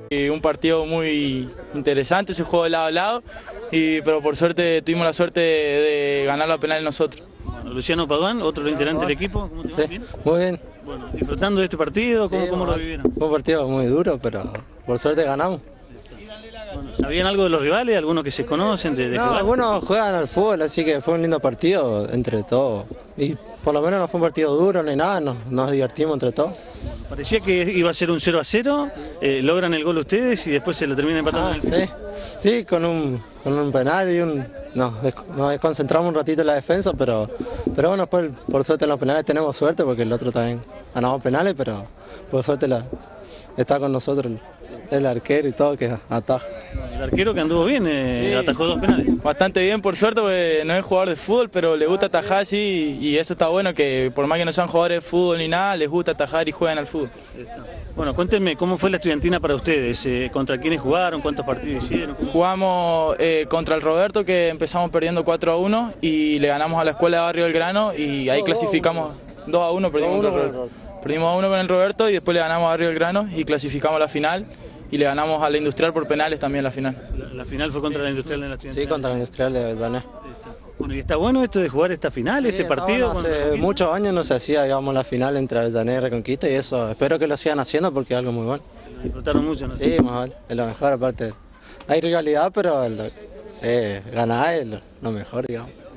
Un partido muy interesante, se jugó de lado a lado, pero por suerte tuvimos la suerte de ganar la penal nosotros. Bueno, Luciano Paduán, otro integrante del equipo, ¿cómo te va? Sí, ¿Bien? muy bien. Bueno, disfrutando de este partido, ¿cómo lo vivieron? Fue un partido muy duro, pero por suerte ganamos. Bueno, ¿sabían algo de los rivales? ¿Algunos que se conocen de No, jugar? algunos juegan al fútbol, así que fue un lindo partido entre todos. Y por lo menos no fue un partido duro ni nada, nos divertimos entre todos. Parecía que iba a ser un 0-0, logran el gol ustedes y después se lo terminan empatando en el final. Sí, con un penal y nos desconcentramos un ratito en la defensa, pero bueno, después por suerte en los penales tenemos suerte porque el otro también ganamos penales, pero por suerte está con nosotros el arquero y todo que ataja. El arquero que anduvo bien, Sí. atajó 2 penales. Bastante bien por suerte porque no es jugador de fútbol, pero le gusta atajar así y eso está bueno, que por más que no sean jugadores de fútbol ni nada, les gusta atajar y juegan al fútbol. Bueno, cuéntenme, ¿cómo fue la estudiantina para ustedes? ¿Contra quiénes jugaron? ¿Cuántos partidos hicieron? Jugamos contra el Roberto, que empezamos perdiendo 4-1 y le ganamos a la Escuela de Barrio Belgrano y ahí clasificamos 2-1, perdimos a 1 con el Roberto y después le ganamos a Barrio Belgrano y clasificamos a la final y le ganamos a la Industrial por penales también la final. La final fue contra la Industrial de la estudiantina. Sí, contra el Industrial de Belgrano. Bueno, ¿y está bueno esto de jugar esta final, este partido? Bueno, hace muchos años no se hacía, digamos, la final entre Avellaneda y Reconquista y eso, espero que lo sigan haciendo porque es algo muy bueno. Lo disfrutaron mucho, ¿no? Sí, más vale, es lo mejor aparte. Hay rivalidad, pero ganar es lo mejor, digamos.